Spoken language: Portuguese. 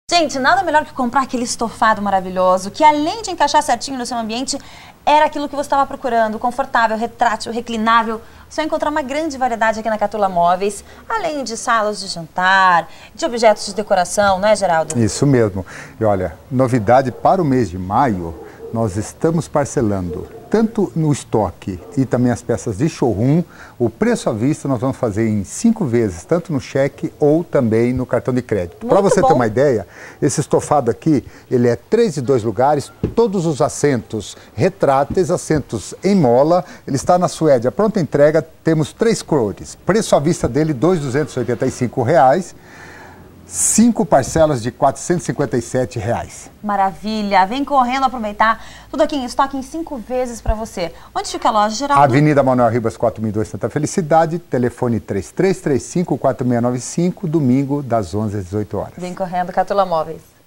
Gente, nada melhor que comprar aquele estofado maravilhoso, que além de encaixar certinho no seu ambiente, era aquilo que você estava procurando, confortável, retrátil, reclinável. Você vai encontrar uma grande variedade aqui na Catula Móveis, além de salas de jantar, de objetos de decoração, não é, Geraldo? Isso mesmo. E olha, novidade para o mês de maio, nós estamos parcelando tanto no estoque e também as peças de showroom. O preço à vista nós vamos fazer em 5 vezes, tanto no cheque ou também no cartão de crédito. Para você ter uma ideia, esse estofado aqui, ele é 3 de 2 lugares, todos os assentos retráteis, assentos em mola, ele está na Suede. A pronta entrega, temos 3 cores. Preço à vista dele, R$ 2.285. 5 parcelas de R$ 457. Maravilha! Vem correndo aproveitar. Tudo aqui em estoque em 5 vezes para você. Onde fica a loja, Geraldo? Avenida Manuel Ribas, 4002, Santa Felicidade. Telefone 3335-4695, domingo das 11 às 18 horas. Vem correndo, Catula Móveis.